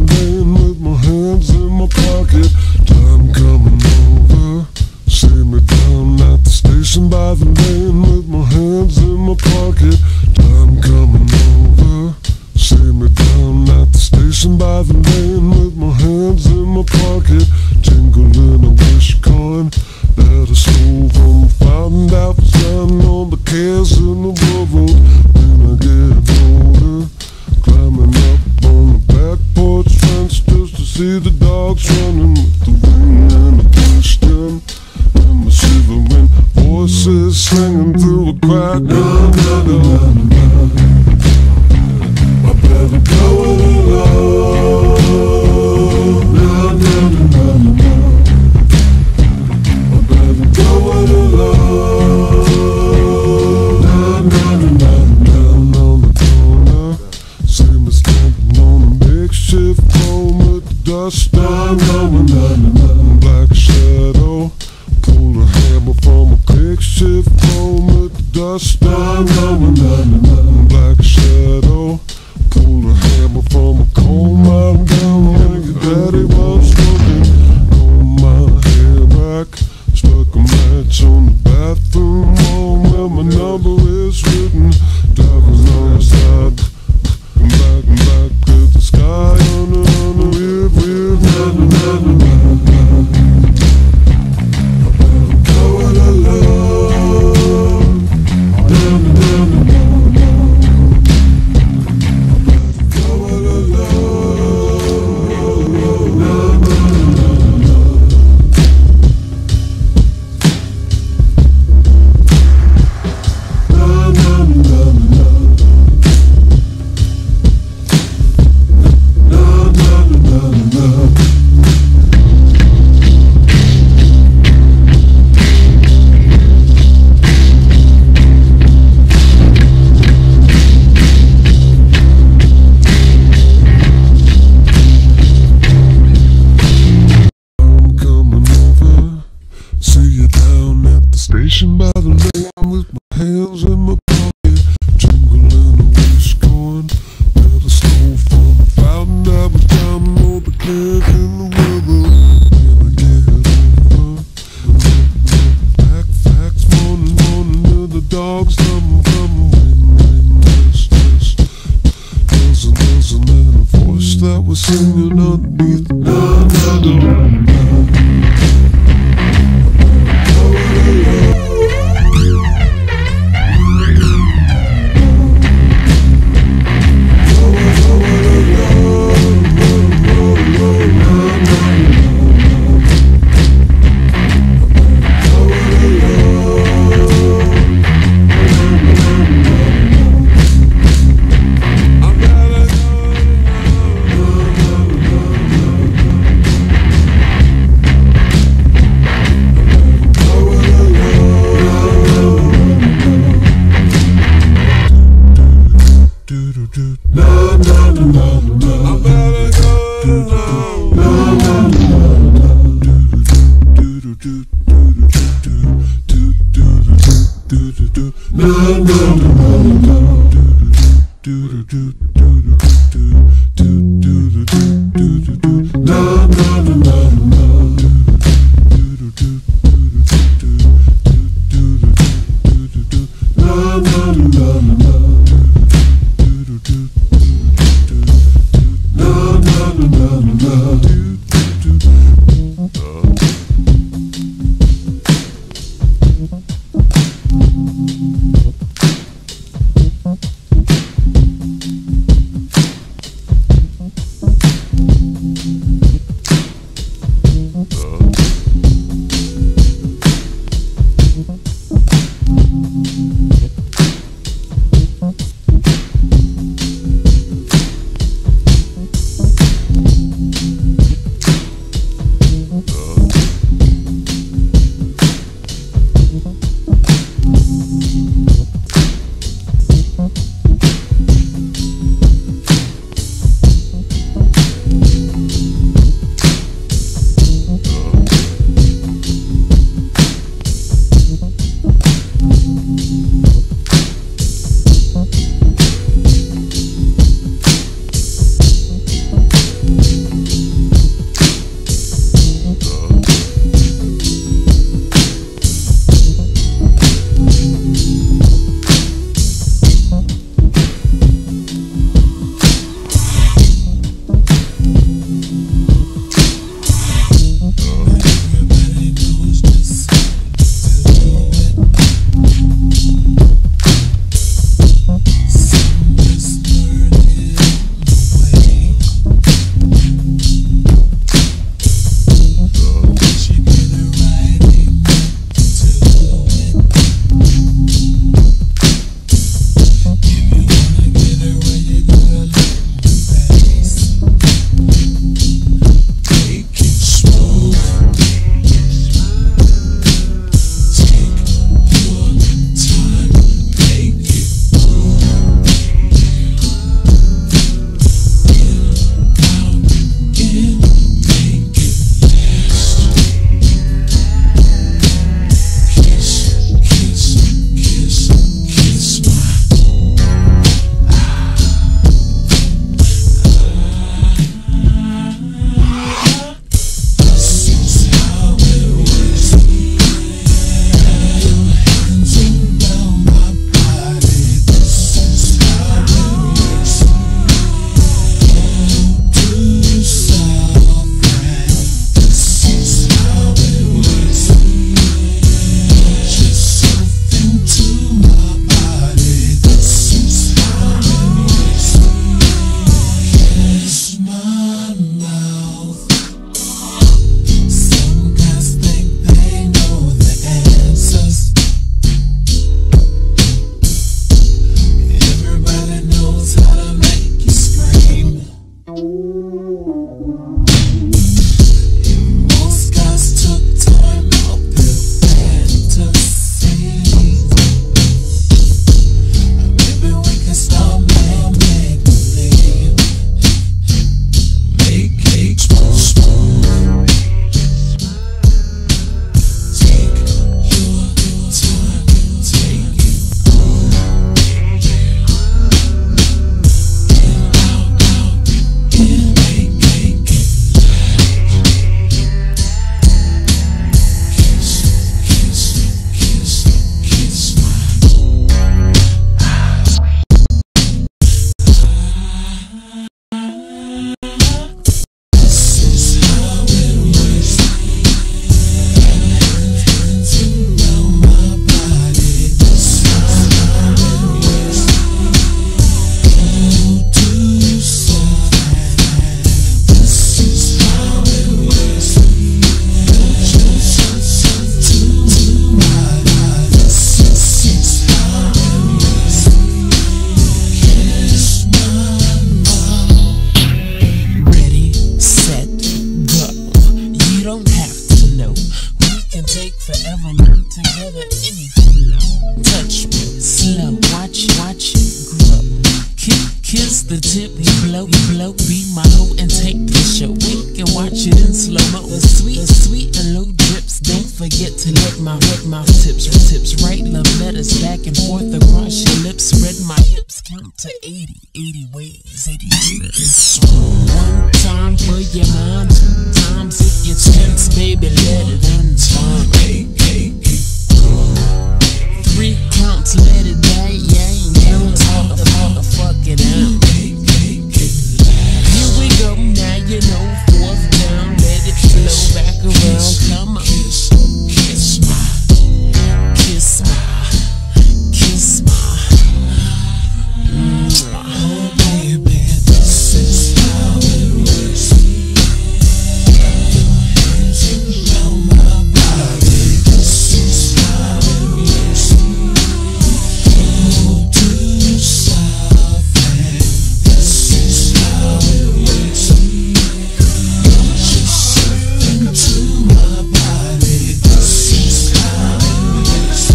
the lane with my hands in my pocket. Time coming over, see me down at the station by the lane with my hands in my pocket. Time coming over, see me down at the station by the lane with my hands in my pocket. Jingling a wish coin that I stole from a fountain that was lying on the cares in the world. When I get older, climbing up on the back porch fence just to see the dogs running with the wind and the question and the shivering voices singing through a crack. I better go it alone. I better go it alone. Down on the corner, see me standing on a makeshift home with the dust down, black shadow. Pull a hammer from a makeshift home with the dust down, black shadow. Pull a hammer from a coal mine down when your daddy was smoking. Comb my hair back, stuck a match on the bathroom wall where my number is written. Diving on the side, and back to the sky on the rear. I better go it alone. Station by the lane with my hands in my pocket, jingling a wish coin that I stole from a fountain that was down on the cliff in the river. When I get over, back facts, morning to the dogs, ring, restless. There's a little voice that was singing underneath. pressure. We can watch it in slow-mo. The sweet and low drips. Don't forget to let my tips write love letters back and forth across your lips. Spread my hips, count to 80 ways, 80 ways. One time for your mind, 2 times if you're tense, baby, let it unwind. 3 counts, let it die, yeah, all the fuck it out. Here we go, now you know, 4th down, let it flow back around, come on. Kiss my oh baby, this is how it works. Your hands around my body, this is how it works. Go to south and this is how it works. Just slip into my body, this is how it works.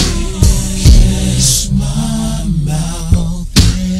Kiss my mouth.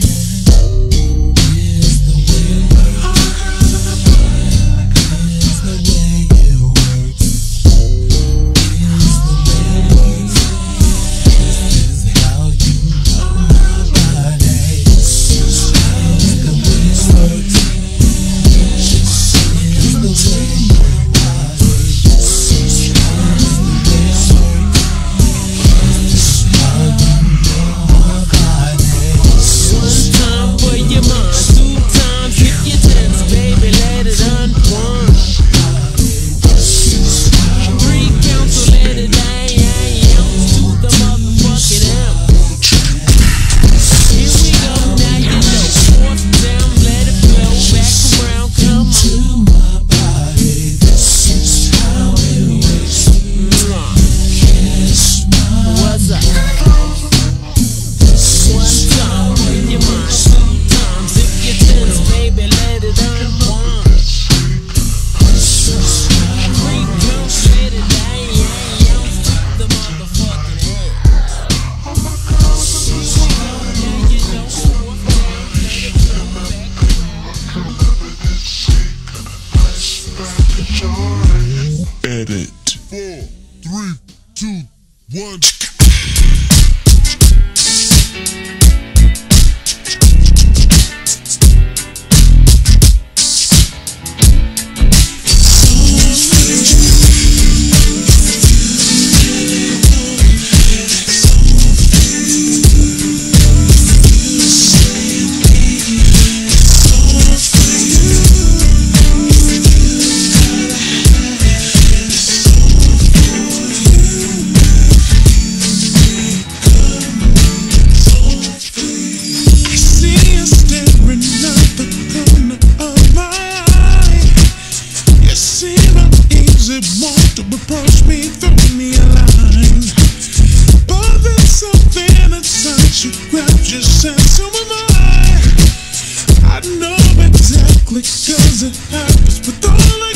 Edit. 4, 3, 2, 1. Want to approach me, throw me a line, but there's something inside you grabs your sense of my mind. I know exactly 'cause it happens with all